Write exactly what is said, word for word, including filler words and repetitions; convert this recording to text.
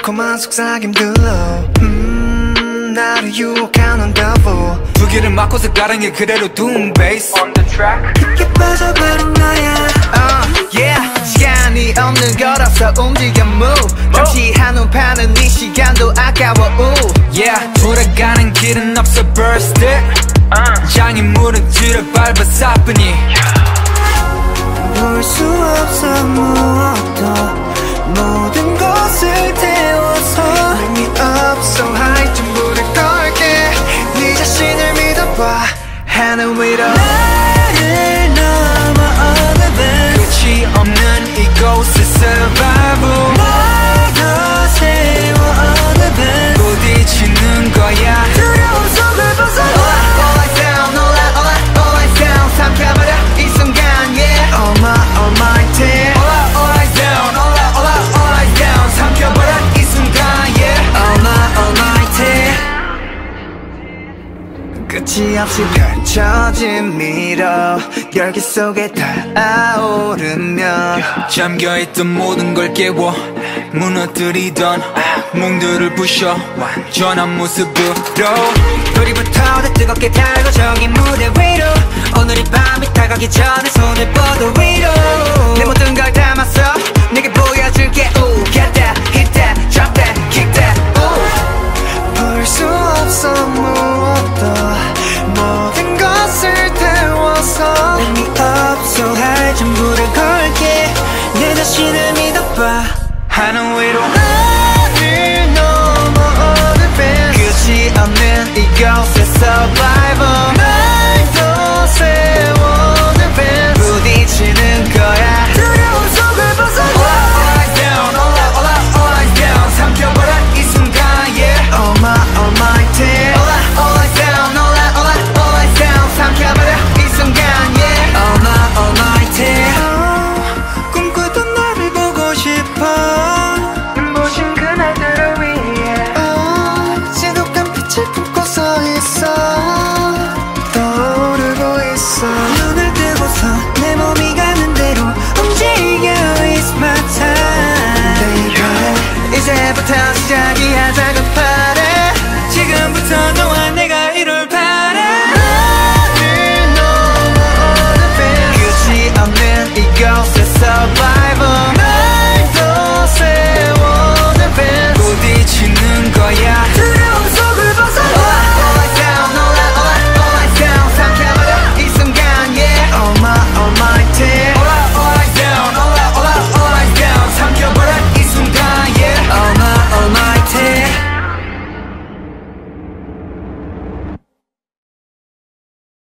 달콤한 속삭임들로 음 나를 유혹하는 devil 두 개를 막고서 가랑이 그대로 둔 bass on the track 깊게 빠져버린 너야 uh, yeah 시간이 없는 거라서 움직여 move 잠시 한눈 파는 이 시간도 아까워 ooh. yeah 돌아가는 길은 없어 burst it uh. 장인 무릎질을 밟아 사뿐히 볼 수 없어 무엇도 모든 것을 태워서 의미 없어 high 전부를 걸게 네 자신을 믿어봐 하늘 위로 나를 넘어 all 끝이 없는 이곳의 survival 나도 세워 all 부딪히는 거야 두려움 속을 벗어나 All I found, all I, all I, all I found 삼켜버려 이 순간 yeah All my, all my day All I, all I down, all I, all I, all I down 삼켜버려 이 순간 yeah All my, all my day 끝이 없이 펼쳐진 미러 열기 속에 닿아오르면 잠겨있던 모든 걸 깨워 무너뜨리던 몽들을 부셔 완전한 모습으로 우리부터 더 뜨겁게 달궈 저기 무대 위로 오늘이 밤이 다가기 전에 손을 뻗어